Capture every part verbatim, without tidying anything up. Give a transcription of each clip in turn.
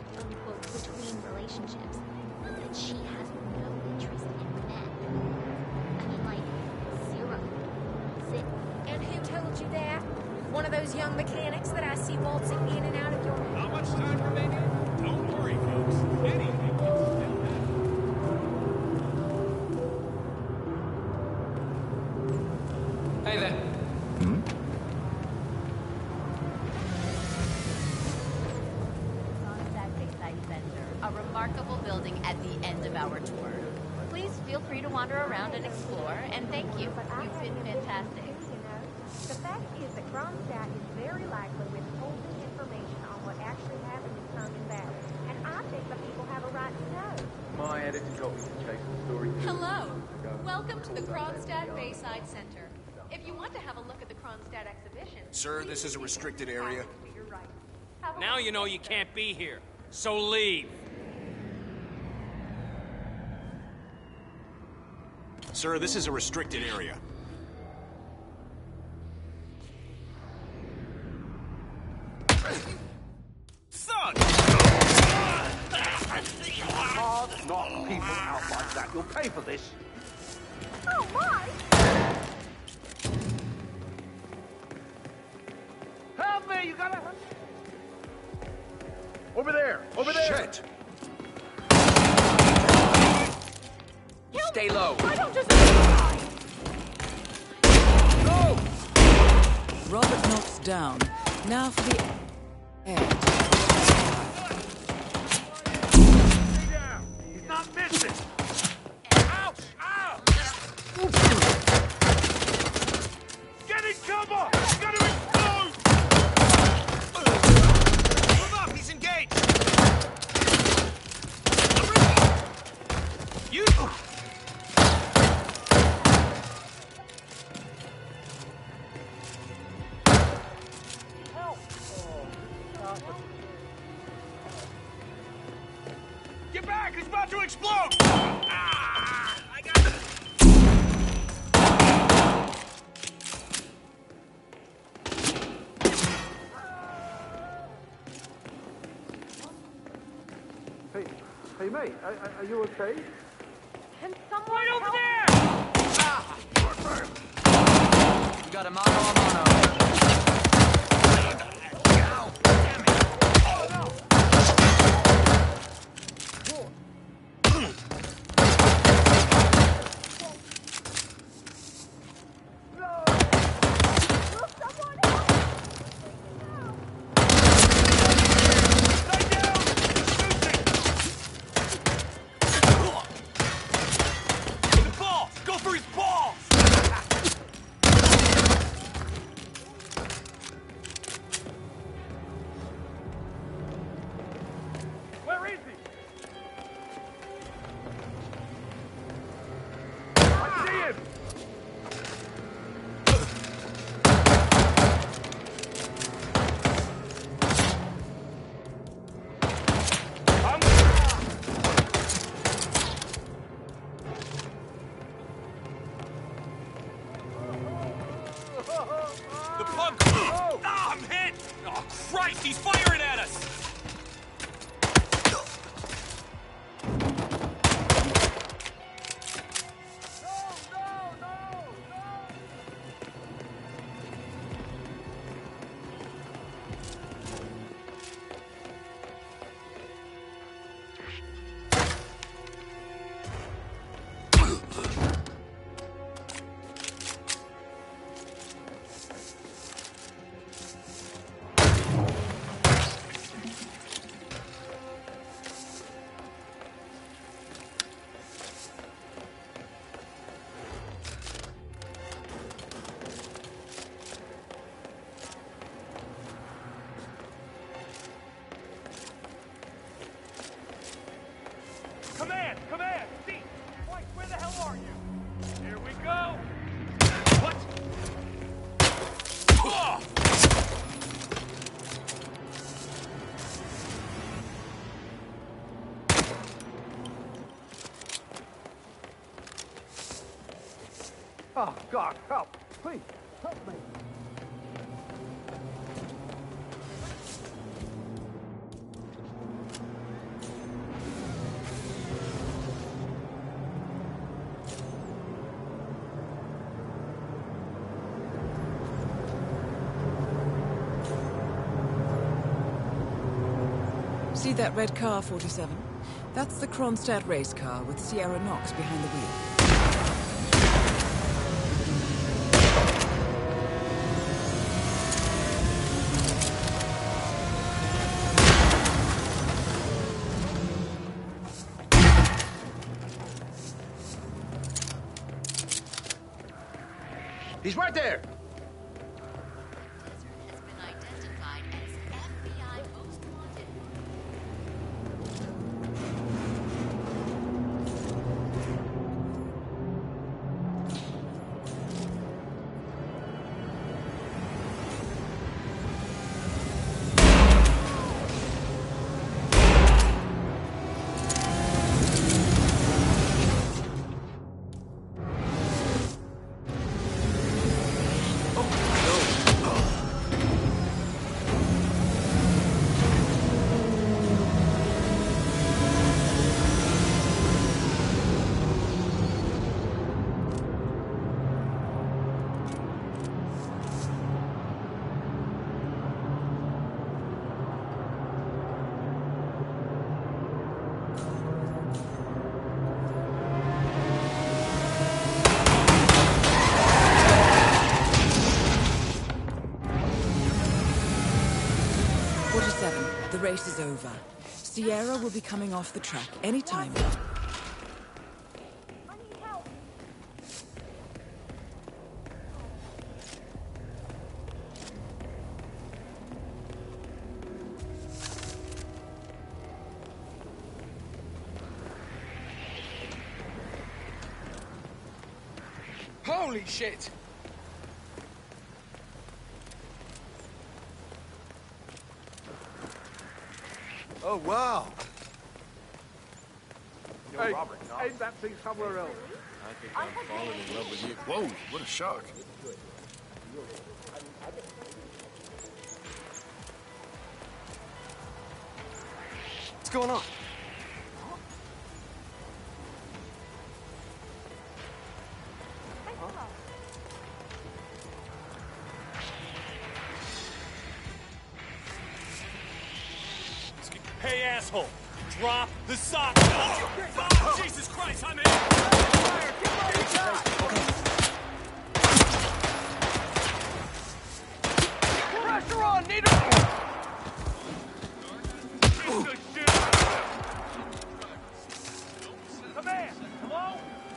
quote-unquote between relationships, that she has no interest in men. I mean, like, zero. Zip. And who told you that? One of those young mechanics that I see waltzing in and out of your... How much time remaining? Don't worry, folks. Anything can still happen. Hey there. Hmm? Kronstadt Bayside Center, a remarkable building at the end of our tour. Please feel free to wander around and explore, and thank you. You've been fantastic. You know, the fact is that Kronstadt is very likely withholding information on what actually happened in Herman Valley, and I think the people have a right to know. My editor told me to chase the story. Hello. Welcome to the Kronstadt Bayside Center. If you want to have a look at the Kronstadt exhibition... Sir, this is a restricted area. Now you know you can't be here, so leave. Sir, this is a restricted area. Son! Hard knock people out like that. You'll pay for this. Oh, my! Help me! You gotta... Over there! Over there! Shit! Stay low. I don't just... Go! Robert knocks down. Now for the air. Stay down! He's not missing! Ouch! Ow! Get in cover! It's gonna explode! Move up! He's engaged! You... Get back! It's about to explode! Ah, I got it! Hey, hey mate, are, are you okay? Can someone Right over help? there! You got a mano a mano. The ball! Go for his balls! Where is he? I see him! I'm... The punk... Ah, I'm hit! Oh, Christ, he's firing at us! Command! Command! See! White, where the hell are you? Here we go! What? Oh! Oh, God, help! Please, help me! See that red car, forty-seven? That's the Kronstadt race car with Sierra Knox behind the wheel. He's right there! Has been identified as F B I Most Wanted. forty-seven, the race is over. Sierra will be coming off the track any time now. Holy shit! Oh, wow. Yo, Hey, Robert, no. aim that thing somewhere else. I think I'm falling in love with you. Whoa, what a shock. What's going on? Hey, asshole! Drop the sock! Oh, oh, Jesus Christ, I'm in! Pressure on, need a... Command! Hello?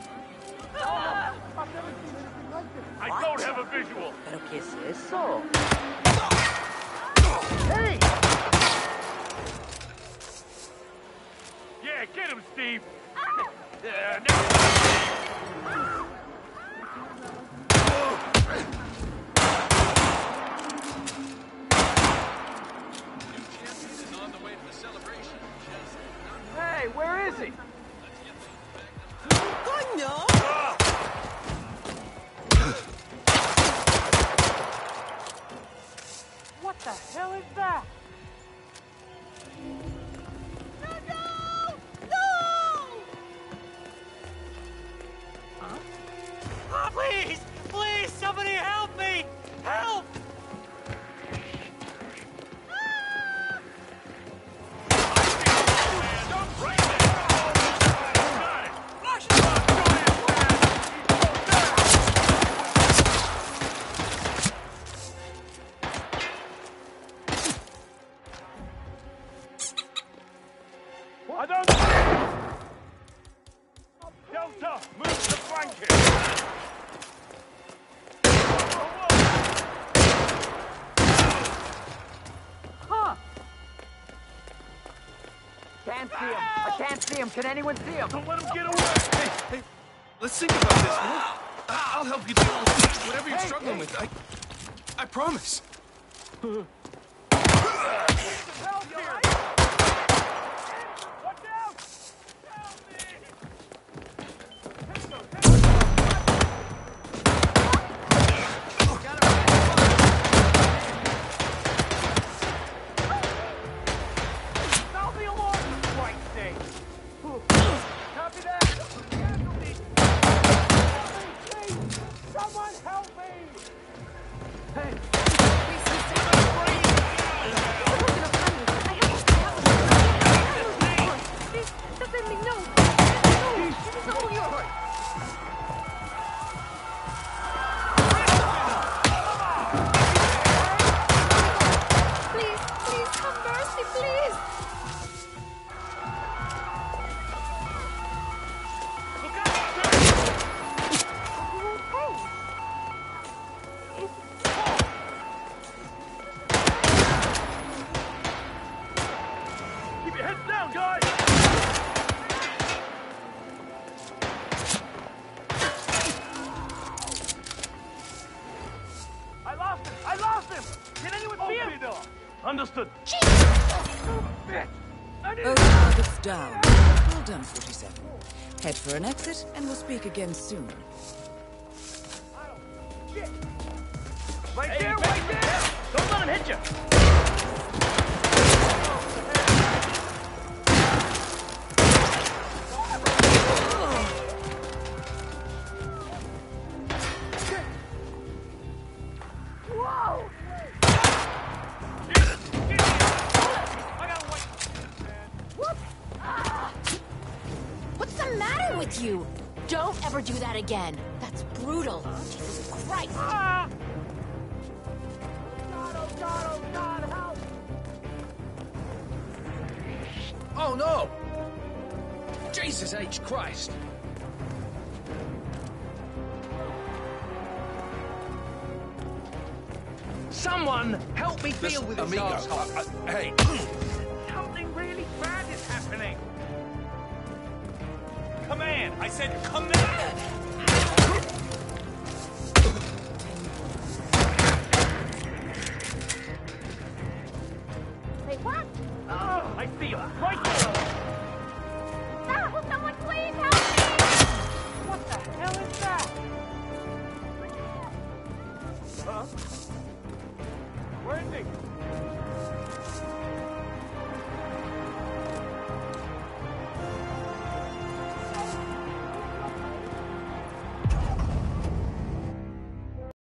I've never seen anything like this. I don't have a visual. ¿Pero qué es eso? Hey! Yeah, get him, Steve! Yeah, now... Hey, where is he? ¡Coño! What the hell is that? Please! Please, somebody help me! Help! I don't... Delta, move to flanking! Huh! Can't see him. I can't see him. Can anyone see him? Don't let him get away! Hey, hey, let's think about this, man. I'll help you deal with whatever you're Hey, struggling hey. with. I, I promise. Help here! Watch out! Help me! Sound the alarm, for Christ's sake! Copy that! Casualty! Help me, please! Someone help me! Hey! Keep your heads down, guys! I lost him! I lost him! Can anyone see him? Understood. Both targets down. Well done, forty-seven. Head for an exit, and we'll speak again soon. Right there, right there! Don't let him hit you! Whoa! What's the matter with you? Don't ever do that again. That's brutal. Jesus Christ. Ah! God, oh God, oh God, help! Oh no! Jesus H. Christ! Someone help me deal with this Amigo, asshole. uh, uh, hey. Something really bad is happening. Command! I said command!